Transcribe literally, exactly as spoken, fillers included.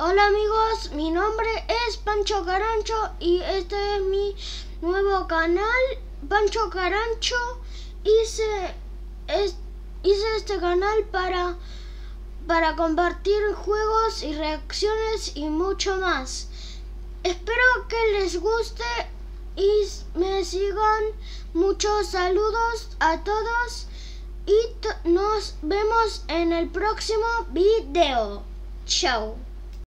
Hola amigos, mi nombre es Pancho Carancho y este es mi nuevo canal, Pancho Carancho. Hice, es, hice este canal para, para compartir juegos y reacciones y mucho más. Espero que les guste y me sigan. Muchos saludos a todos y nos vemos en el próximo video. Chao.